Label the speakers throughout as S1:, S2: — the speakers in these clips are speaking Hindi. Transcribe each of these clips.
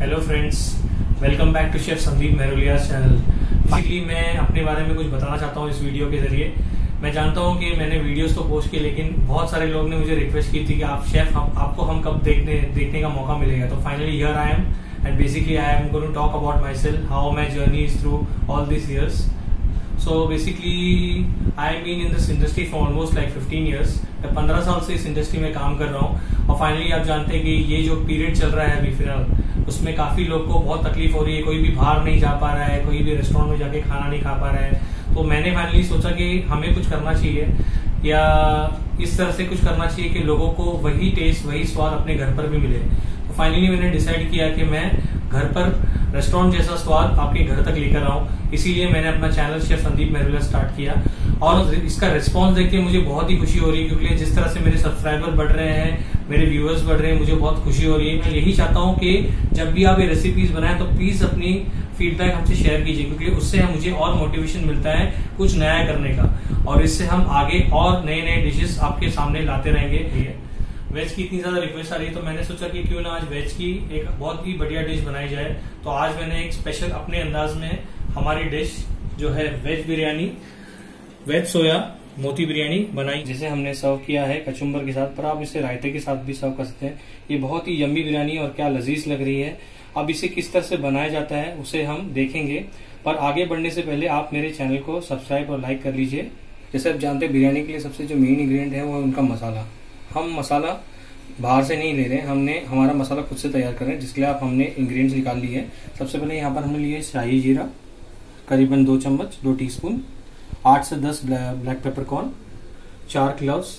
S1: Hello friends, welcome back to chef Sandeep Mehrolia channel. Basically मैं अपने बारे में कुछ बताना चाहता हूँ इस वीडियो के जरिए। मैं जानता हूँ कि मैंने वीडियोस तो पोस्ट किए, लेकिन बहुत सारे लोग ने मुझे रिक्वेस्ट की थी कि आप शेफ आपको हम कब देखने का मौका मिलेगा। तो finally here I am and basically I am going to talk about myself, how my journey is through all this years. So basically I've been in this industry for almost like 15 years। मैं 15 साल से इस इंडस्ट्री में काम कर रहा हूँ और फाइनली आप जानते हैं कि ये जो पीरियड चल रहा है अभी फिलहाल, उसमें काफी लोग को बहुत तकलीफ हो रही है। कोई भी बाहर नहीं जा पा रहा है, कोई भी रेस्टोरेंट में जाके खाना नहीं खा पा रहा है। तो मैंने फाइनली सोचा कि हमें कुछ करना चाहिए या इस तरह से कुछ करना चाहिए कि लोगों को वही टेस्ट, वही स्वाद अपने घर पर भी मिले। तो फाइनली मैंने डिसाइड किया कि मैं घर पर रेस्टोरेंट जैसा स्वाद आपके घर तक लेकर आऊं। इसीलिए मैंने अपना channel chef Sandeep Mehrolia start किया और इसका रिस्पांस देख के मुझे बहुत ही खुशी हो रही है, क्योंकि जिस तरह से मेरे सब्सक्राइबर बढ़ रहे हैं, मेरे व्यूअर्स बढ़ रहे हैं, मुझे बहुत खुशी हो रही है। मैं यही चाहता हूं कि जब भी आप ये रेसिपीज बनाएं तो प्लीज अपनी फीडबैक हमसे शेयर कीजिए, क्योंकि उससे मुझे और मोटिवेशन मिलता है कुछ नया करने का, और इससे हम आगे और नए नए डिशेस आपके सामने लाते रहेंगे। वेज की इतनी ज्यादा रिक्वेस्ट आ रही है तो मैंने सोचा कि क्यों ना आज वेज की एक बहुत ही बढ़िया डिश बनाई जाए। तो आज मैंने एक स्पेशल अपने अंदाज में हमारी डिश जो है वेज बिरयानी, वेज सोया मोती बिरयानी बनाई, जिसे हमने सर्व किया है कचुम्बर के साथ, पर आप इसे रायते के साथ भी सर्व कर सकते हैं। ये बहुत ही यम्मी बिरयानी और क्या लजीज लग रही है। अब इसे किस तरह से बनाया जाता है उसे हम देखेंगे, पर आगे बढ़ने से पहले आप मेरे चैनल को सब्सक्राइब और लाइक कर लीजिए। जैसे आप जानते हैं बिरयानी के लिए सबसे जो मेन इंग्रेडिएंट है वो है उनका मसाला। हम मसाला बाहर से नहीं ले रहे हैं, हमने हमारा मसाला खुद से तैयार कर रहे हैं, जिसके लिए आप हमने इंग्रेडिएंट्स निकाल लिए हैं। सबसे पहले यहाँ पर हमने लिए शाही जीरा करीबन 2 चम्मच, 2 टीस्पून, 8 से 10 ब्लैक पेपरकॉर्न, 4 क्लव्स,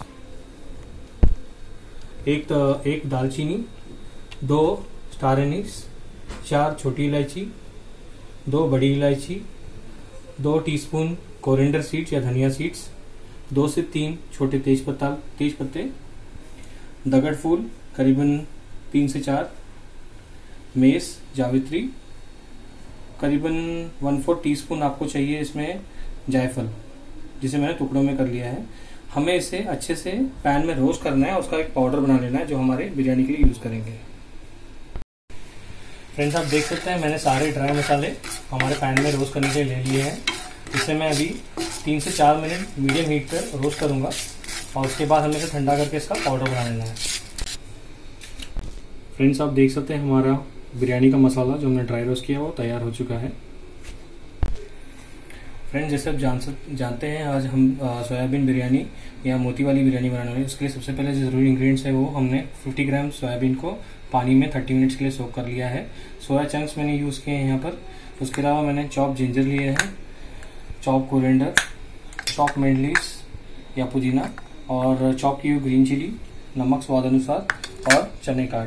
S1: एक दालचीनी, 2 स्टार एनीस, 4 छोटी इलायची, 2 बड़ी इलायची, 2 टीस्पून कोरिएंडर सीड्स या धनिया सीड्स, 2 से 3 छोटे तेज पत्ते, दगड़ फूल करीबन 3 से 4, मेस जावित्री करीबन 1/4 टीस्पून आपको चाहिए इसमें जायफल, जिसे मैंने टुकड़ों में कर लिया है। हमें इसे अच्छे से पैन में रोस्ट करना है और उसका एक पाउडर बना लेना है जो हमारे बिरयानी के लिए यूज करेंगे। फ्रेंड्स, आप देख सकते हैं मैंने सारे ड्राई मसाले हमारे पैन में रोस्ट करने के लिए ले लिए हैं। इसे मैं अभी 3 से 4 मिनट मीडियम हीट पर रोस्ट करूंगा और उसके बाद हमें इसे ठंडा करके इसका पाउडर बना लेना है। फ्रेंड्स, आप देख सकते हैं हमारा बिरयानी का मसाला जो हमने ड्राई रोस्ट किया वो तैयार हो चुका है। फ्रेंड्स, जैसे आप जानते हैं आज हम सोयाबीन बिरयानी या मोती वाली बिरयानी बनाने वाले हैं। उसके लिए सबसे पहले जो जरूरी इंग्रेडिएंट्स है वो हमने 50 ग्राम सोयाबीन को पानी में 30 मिनट्स के लिए सोक कर लिया है। सोया चंक्स मैंने यूज़ किए हैं यहाँ पर। उसके अलावा मैंने चॉप जिंजर लिए हैं, chop coriander, chop mint leaves या पुदीना, और चॉप की हुई ग्रीन चिली, नमक स्वाद अनुसार, और चने का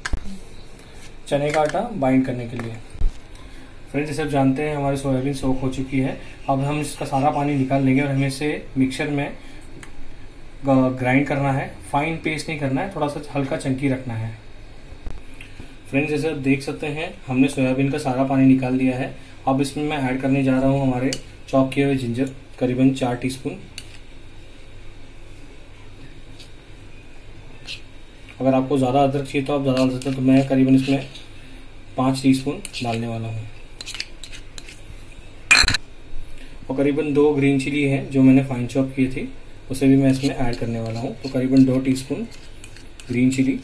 S1: आटा बाइंड करने के लिए। फ्रेंड्स, जैसे आप जानते हैं हमारी सोयाबीन सोक हो चुकी है। अब हम इसका सारा पानी निकाल लेंगे और हमें इसे मिक्सर में ग्राइंड करना है। फाइन पेस्ट नहीं करना है, थोड़ा सा हल्का चंकी रखना है। फ्रेंड्स, जैसे आप देख सकते हैं हमने सोयाबीन का सारा पानी निकाल दिया है। अब इसमें मैं ऐड करने जा रहा हूँ हमारे चॉप किए हुए जिंजर करीबन 4 टीस्पून। अगर आपको ज़्यादा अदरक चाहिए तो आप ज़्यादा डाल सकते हैं, तो मैं करीबन इसमें 5 टीस्पून डालने वाला हूँ। और करीबन 2 ग्रीन चिली है जो मैंने फाइन चॉप की थी, उसे भी मैं इसमें ऐड करने वाला हूँ। तो करीबन 2 टीस्पून ग्रीन चिली।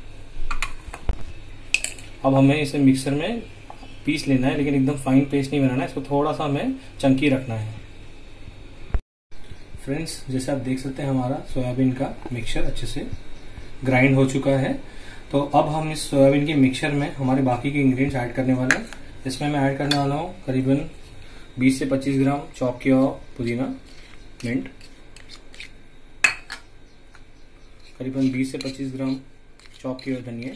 S1: अब हमें इसे मिक्सर में पीस लेना है, लेकिन एकदम फाइन पेस्ट नहीं बनाना है, इसको थोड़ा सा हमें चंकी रखना है। फ्रेंड्स, जैसे आप देख सकते हैं हमारा सोयाबीन का मिक्सचर अच्छे से ग्राइंड हो चुका है। तो अब हम इस सोयाबीन के मिक्सचर में हमारे बाकी के इंग्रेडिएंट्स ऐड करने वाले हैं। इसमें मैं ऐड करने वाला हूँ करीबन 20 से 25 ग्राम चॉप किया हुआ पुदीना, मिंट, करीबन 20 से 25 ग्राम चॉप किया हुआ धनिया,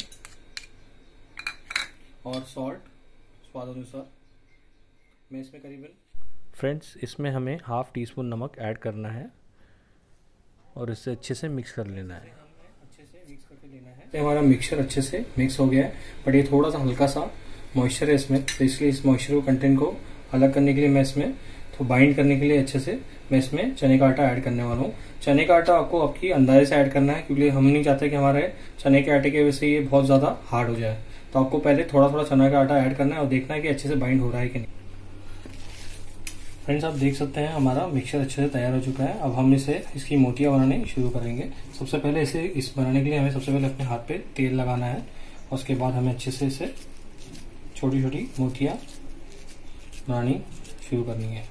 S1: और सॉल्ट स्वाद अनुसार। मैं इसमें फ्रेंड्स, इसमें हमें 1/2 टीस्पून नमक ऐड करना है और इसे अच्छे से मिक्स कर लेना है। तो हमारा मिक्सचर अच्छे से मिक्स हो गया है, बट ये थोड़ा सा हल्का सा मॉइस्चर है इसमें, तो इसलिए इस मॉइस्चर को कंटेंट को अलग करने के लिए मैं इसमें तो बाइंड करने के लिए अच्छे से मैं इसमें चने का आटा ऐड करने वाला हूँ। चने का आटा आपको आपकी अंदाजे से ऐड करना है, क्योंकि हम नहीं चाहते कि हमारे चने के आटे की वजह से ये बहुत ज़्यादा हार्ड हो जाए। तो आपको पहले थोड़ा थोड़ा चना का आटा ऐड करना है और देखना है कि अच्छे से बाइंड हो रहा है कि नहीं। फ्रेंड्स, आप देख सकते हैं हमारा मिक्सचर अच्छे से तैयार हो चुका है। अब हम इसकी मोतियाँ बनाने शुरू करेंगे। सबसे पहले इस बनाने के लिए हमें सबसे पहले अपने हाथ पे तेल लगाना है और उसके बाद हमें अच्छे से इसे छोटी छोटी मोतियाँ बनानी शुरू करनी है।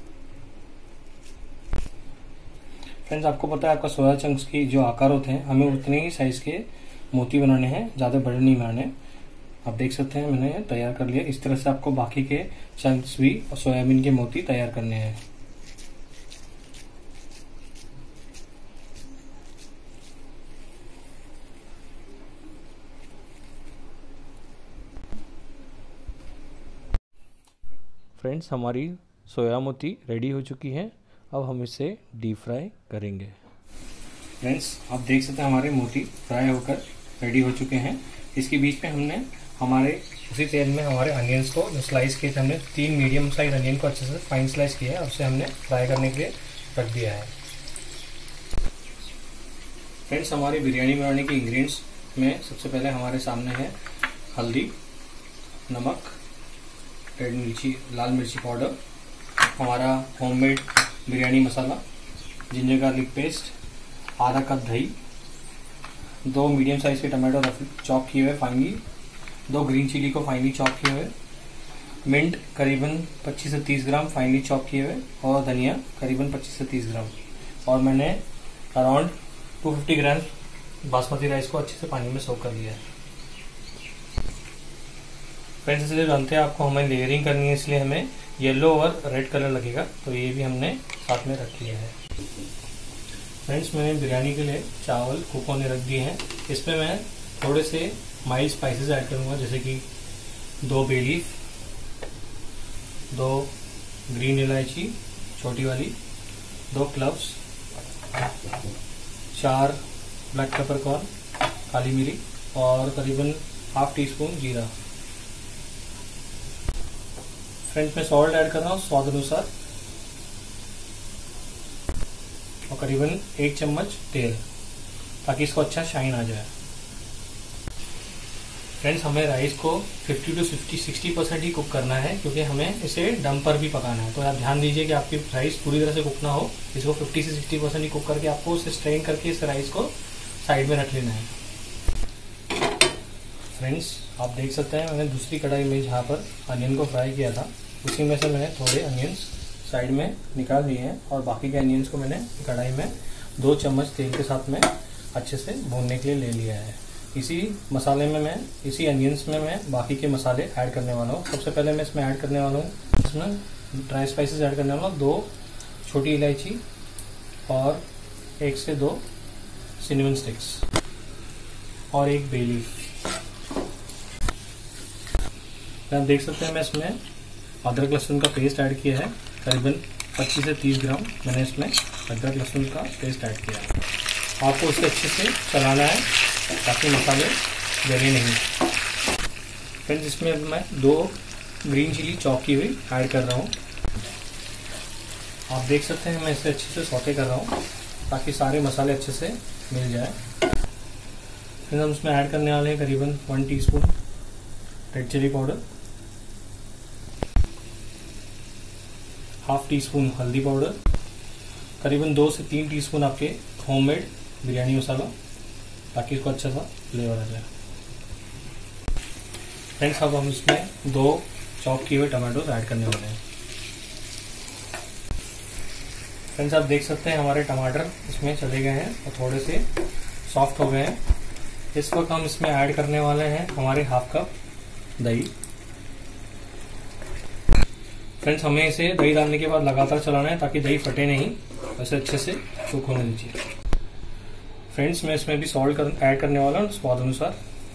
S1: फ्रेंड्स, आपको पता है आपका सोया चंक्स की जो आकार होते हैं हमें उतने ही साइज के मोती बनाने हैं, ज़्यादा बड़े नहीं बनाने। आप देख सकते हैं मैंने तैयार कर लिया। इस तरह से आपको बाकी के चंक्स भी और सोयाबीन के मोती तैयार करने हैं। फ्रेंड्स, हमारी सोया मोती रेडी हो चुकी है। अब हम इसे डीप फ्राई करेंगे। फ्रेंड्स, आप देख सकते हैं हमारे मोती फ्राई होकर रेडी हो चुके हैं। इसके बीच में हमने हमारे उसी तेल में हमारे अनियंस को जो स्लाइस किए थे, हमने 3 मीडियम साइज अनियन को अच्छे से फाइन स्लाइस किया है और उसे हमने फ्राई करने के लिए रख दिया है। फ्रेंड्स, हमारी बिरयानी बनाने के इंग्रेडिएंट्स में सबसे पहले हमारे सामने है हल्दी, नमक, रेड मिर्ची, लाल मिर्ची पाउडर, हमारा homemade biryani masala, ginger garlic paste, आधा कप दही, 2 मीडियम साइज के टमाटो चॉप किए हुए फाइनली, 2 ग्रीन चिली को फाइनली चॉप किए हुए, मिंट करीबन 25 से 30 ग्राम फाइनली चॉप किए हुए और धनिया करीबन 25 से 30 ग्राम। और मैंने अराउंड 250 ग्राम बासमती राइस को अच्छे से पानी में सोक कर लिया है। फ्रेंड्स, इसलिए जानते हैं आपको हमें लेयरिंग करनी है, इसलिए हमें येलो और रेड कलर लगेगा, तो ये भी हमने साथ में रख लिया है। फ्रेंड्स, मैंने बिरयानी के लिए चावल कुक होने रख दिए हैं। इसमें मैं थोड़े से माइल्ड स्पाइसेस ऐड करूँगा, जैसे कि 2 बे लीफ, 2 ग्रीन इलायची छोटी वाली, 2 क्लव्स, 4 ब्लैक पेपरकॉर्न काली मिरी और करीबन ½ टीस्पून जीरा। फ्रेंड्स, मैं सॉल्ट ऐड कर रहा हूँ स्वाद अनुसार और करीबन 1 चम्मच तेल, ताकि इसको अच्छा शाइन आ जाए। फ्रेंड्स, हमें राइस को 50 to 60% ही कुक करना है, क्योंकि हमें इसे दम पर भी पकाना है। तो आप ध्यान दीजिए कि आपकी राइस पूरी तरह से कुक ना हो। इसको 50 से 60% ही कुक करके आपको उसे स्ट्रेन करके इस राइस को साइड में रख लेना है। फ्रेंड्स, आप देख सकते हैं मैंने दूसरी कढ़ाई में जहाँ पर अनियन को फ्राई किया था, उसी में से मैंने थोड़े अनियंस साइड में निकाल लिए हैं और बाकी के अनियंस को मैंने कढ़ाई में 2 चम्मच तेल के साथ में अच्छे से भूनने के लिए ले लिया है। इसी मसाले में इसी अनियंस में मैं बाकी के मसाले ऐड करने वाला हूँ। सबसे पहले मैं इसमें ऐड करने वाला हूँ, इसमें ड्राई स्पाइसेस ऐड करने वाला हूँ, 2 छोटी इलायची और 1 से 2 सिनेमन स्टिक्स और 1 बे लीफ। आप देख सकते हैं मैं इसमें अदरक लहसुन का पेस्ट ऐड किया है, करीबन 25 से 30 ग्राम मैंने इसमें अदरक लहसुन का पेस्ट ऐड किया है। आपको उसे अच्छे से चलाना है ताकि मसाले जले नहीं। फ्रेंड्स, इसमें मैं 2 ग्रीन चिली चॉप की हुई ऐड कर रहा हूँ। आप देख सकते हैं मैं इसे अच्छे से सौते कर रहा हूँ ताकि सारे मसाले अच्छे से मिल जाए। फिर हम इसमें ऐड करने वाले हैं करीबन 1 teaspoon red chilli powder, ½ teaspoon हल्दी पाउडर, करीबन 2 से 3 टीस्पून आपके होममेड बिरयानी मसाला, ताकि इसको अच्छा सा फ्लेवर आ जाए। फ्रेंड्स, अब हम इसमें 2 चॉप किए हुए टमाटो ऐड करने वाले हैं। फ्रेंड्स, आप देख सकते हैं हमारे टमाटर इसमें चले गए हैं और थोड़े से सॉफ्ट हो गए हैं। इस वक्त हम इसमें ऐड करने वाले हैं हमारे ½ कप दही। फ्रेंड्स, हमें इसे दही डालने के बाद लगातार चलाना है ताकि दही फटे नहीं, वैसे अच्छे से कुक होने दीजिए। फ्रेंड्स, मैं इसमें भी सॉल्ट ऐड करने वाला हूँ स्वाद अनुसार।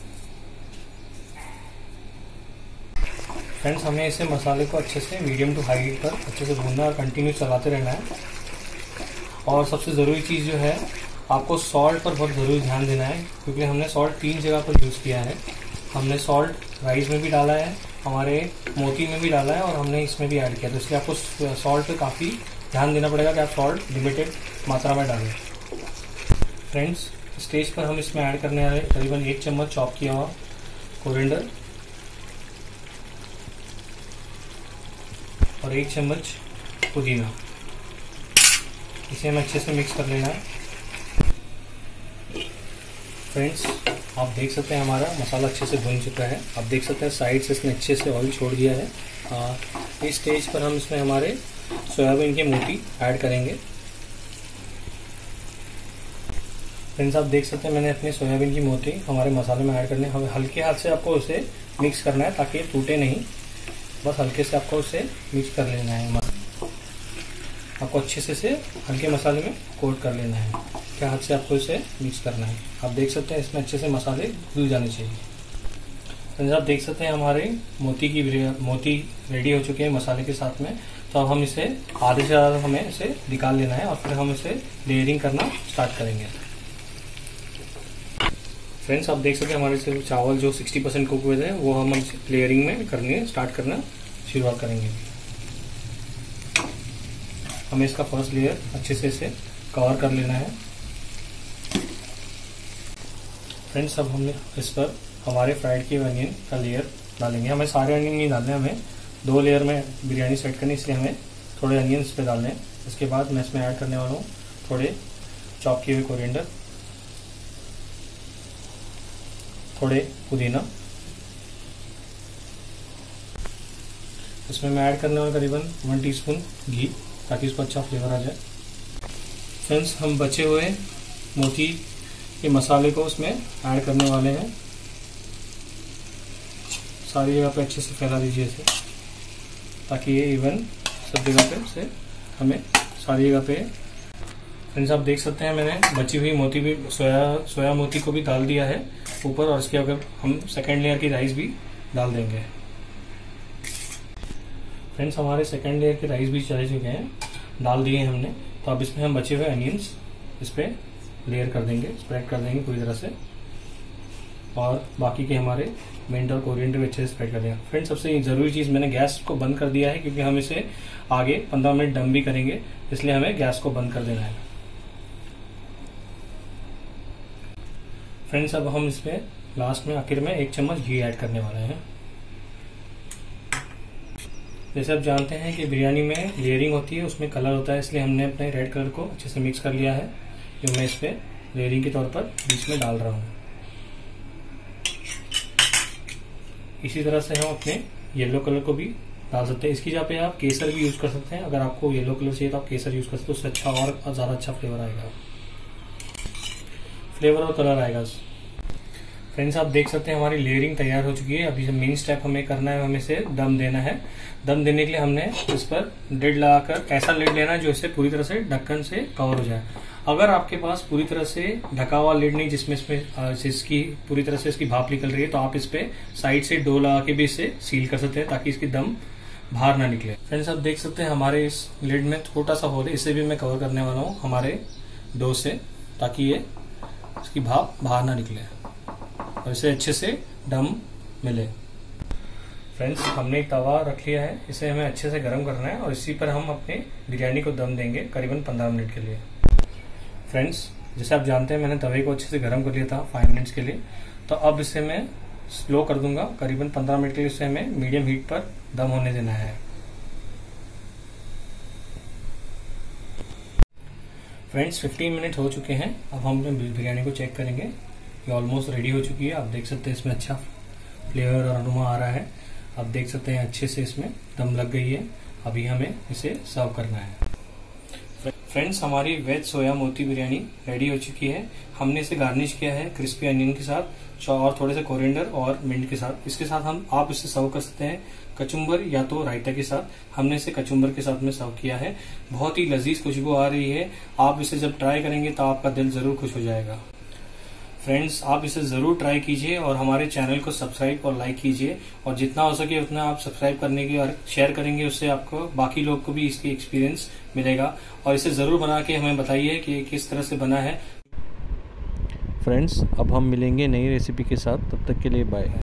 S1: फ्रेंड्स, हमें इसे मसाले को अच्छे से मीडियम टू हाई हीट पर अच्छे से भूनना और कंटिन्यू चलाते रहना है। और सबसे ज़रूरी चीज़ जो है, आपको सॉल्ट पर बहुत ज़रूरी ध्यान देना है, क्योंकि हमने सॉल्ट 3 जगह पर यूज़ किया है। हमने सॉल्ट राइस में भी डाला है, हमारे मोती में भी डाला है और हमने इसमें भी ऐड किया, तो इसलिए आपको सॉल्ट पे काफ़ी ध्यान देना पड़ेगा कि आप सॉल्ट लिमिटेड मात्रा में डालें। फ्रेंड्स, स्टेज पर हम इसमें ऐड करने वाले करीबन 1 चम्मच चॉप किया हुआ कोरिएंडर और 1 चम्मच पुदीना। इसे हमें अच्छे से मिक्स कर लेना है। फ्रेंड्स, आप देख सकते हैं हमारा मसाला अच्छे से भुन चुका है। आप देख सकते हैं साइड से इसने अच्छे से ऑयल छोड़ दिया है। इस स्टेज पर हम इसमें हमारे सोयाबीन की मोती ऐड करेंगे। फ्रेंड्स, आप देख सकते हैं मैंने अपने सोयाबीन की मोती हमारे मसाले में ऐड करने। हमें हल्के हाथ से आपको उसे मिक्स करना है ताकि ये टूटे नहीं। बस हल्के से आपको उसे मिक्स कर लेना है। आपको अच्छे से हल्के मसाले में कोट कर लेना है। क्या हाथ से आपको इसे मिक्स करना है। आप देख सकते हैं इसमें अच्छे से मसाले घुल जाने चाहिए। फ्रेंड्स, आप देख सकते हैं हमारे मोती रेडी हो चुके हैं मसाले के साथ में। तो अब हम इसे आधे से ज़्यादा हमें इसे निकाल लेना है और फिर हम इसे लेयरिंग करना स्टार्ट करेंगे। फ्रेंड्स, आप देख सकते हैं हमारे से चावल जो 60% कुक हुए थे वो हम लेयरिंग में स्टार्ट करना शुरुआत करेंगे। हमें इसका फर्स्ट लेयर अच्छे से इसे कवर कर लेना है। फ्रेंड्स, अब हमने इस पर हमारे फ्राइड किए अनियन का लेयर डालेंगे। हमें सारे अनियन नहीं डालने, हमें 2 लेयर में बिरयानी सेट करनी, इसलिए हमें थोड़े अनियन इस पर डालने हैं। इसके बाद मैं इसमें ऐड करने वाला हूँ थोड़े चॉप किए हुए कोरिएंडर, थोड़े पुदीना। इसमें मैं ऐड करने वाला करीबन 1 टीस्पून घी ताकि इसको अच्छा फ्लेवर आ जाए। फ्रेंड्स, हम बचे हुए मोती के मसाले को उसमें ऐड करने वाले हैं। सारी जगह पे अच्छे से फैला दीजिए इसे ताकि ये इवन सब जगह पे से हमें सारी जगह पे। फ्रेंड्स, आप देख सकते हैं मैंने बची हुई मोती भी सोया मोती को भी डाल दिया है ऊपर, और इसके अगर हम सेकेंड लेयर की राइस भी डाल देंगे। फ्रेंड्स, हमारे सेकेंड लेयर के राइस भी चले चुके हैं, डाल दिए हैं हमने। तो अब इसमें हम बचे हुए अनियंस इस पर लेयर कर देंगे, स्प्रेड कर देंगे पूरी तरह से, और बाकी के हमारे मिंट और कोरिएंडर भी अच्छे से स्प्रेड कर देंगे। फ्रेंड्स, सबसे ज़रूरी चीज़, मैंने गैस को बंद कर दिया है क्योंकि हम इसे आगे 15 मिनट दम भी करेंगे, इसलिए हमें गैस को बंद कर देना है। फ्रेंड्स, अब हम इसमें लास्ट में आखिर में 1 चम्मच घी ऐड करने वाले हैं। जैसे आप जानते हैं कि बिरयानी में लेयरिंग होती है, उसमें कलर होता है, इसलिए हमने अपने रेड कलर को अच्छे से मिक्स कर लिया है, जो मैं इस पर लेयरिंग के तौर पर बीच में डाल रहा हूँ। इसी तरह से हम अपने येलो कलर को भी डाल सकते हैं। इसकी जगह पे आप केसर भी यूज कर सकते हैं। अगर आपको येलो कलर चाहिए तो आप केसर यूज कर सकते हैं, उससे अच्छा और ज़्यादा अच्छा फ्लेवर आएगा, फ्लेवर और कलर आएगा। फ्रेंड्स, आप देख सकते हैं हमारी लेयरिंग तैयार हो चुकी है। अभी जो मेन स्टेप हमें करना है, हमें इसे दम देना है। दम देने के लिए हमने इस पर लिड लगाकर ऐसा लिड लेना है जो इसे पूरी तरह से ढक्कन से कवर हो जाए। अगर आपके पास पूरी तरह से ढका हुआ लिड नहीं, जिसकी पूरी तरह से इसकी भाप निकल रही है, तो आप इस पे साइड से डो लगा के भी इसे सील कर सकते हैं ताकि इसकी दम बाहर ना निकले। फ्रेंड्स, आप देख सकते हैं हमारे इस लिड में छोटा सा होल है, इसे भी मैं कवर करने वाला हूँ हमारे डो से, ताकि ये इसकी भाप बाहर ना निकले और इसे अच्छे से दम मिले। फ्रेंड्स, हमने एक तवा रख लिया है, इसे हमें अच्छे से गर्म करना है और इसी पर हम अपने बिरयानी को दम देंगे करीबन 15 मिनट के लिए। फ्रेंड्स, जैसे आप जानते हैं मैंने तवे को अच्छे से गर्म कर लिया था 5 मिनट्स के लिए, तो अब इसे मैं स्लो कर दूंगा करीबन 15 मिनट के लिए। इसे हमें मीडियम हीट पर दम होने देना है। फ्रेंड्स, 15 मिनट हो चुके हैं। अब हम बिरयानी को चेक करेंगे। ये ऑलमोस्ट रेडी हो चुकी है। आप देख सकते हैं इसमें अच्छा फ्लेवर और अरोमा आ रहा है। आप देख सकते हैं अच्छे से इसमें दम लग गई है। अभी हमें इसे सर्व करना है। फ्रेंड्स, हमारी वेज सोया मोती बिरयानी रेडी हो चुकी है। हमने इसे गार्निश किया है क्रिस्पी अनियन के साथ और थोड़े से कोरिएंडर और मिंट के साथ। इसके साथ आप इसे सर्व कर सकते हैं कचुम्बर या तो रायता के साथ। हमने इसे कचुम्बर के साथ में सर्व किया है। बहुत ही लजीज खुशबू आ रही है। आप इसे जब ट्राई करेंगे तो आपका दिल जरूर खुश हो जाएगा। फ्रेंड्स, आप इसे जरूर ट्राई कीजिए और हमारे चैनल को सब्सक्राइब और लाइक कीजिए, और जितना हो सके उतना आप सब्सक्राइब करने की और शेयर करेंगे, उससे आपको बाकी लोग को भी इसकी एक्सपीरियंस मिलेगा। और इसे जरूर बना के हमें बताइए कि किस तरह से बना है।
S2: फ्रेंड्स, अब हम मिलेंगे नई रेसिपी के साथ, तब तक के लिए बाय।